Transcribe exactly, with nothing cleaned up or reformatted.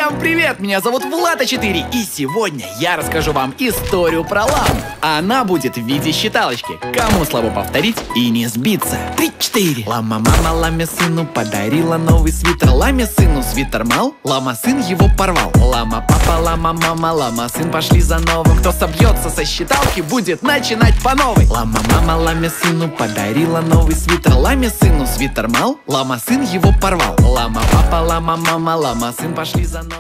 Всем привет! Меня зовут Влад а четыре, и сегодня я расскажу вам историю про ламу. Она будет в виде считалочки. Кому слабо повторить и не сбиться? Три-четыре. Лама-мама ламе сыну подарила новый свитер. Ламе сыну свитер мал, лама-сын его порвал. Лама-папа, лама-мама, лама-сын пошли за новым. Кто собьется со считалки, будет начинать по новой. Лама-мама ламе сыну подарила новый свитер. Ламе сыну свитер мал, лама-сын его порвал. Лама-папа, лама-мама, лама-сын пошли за новым.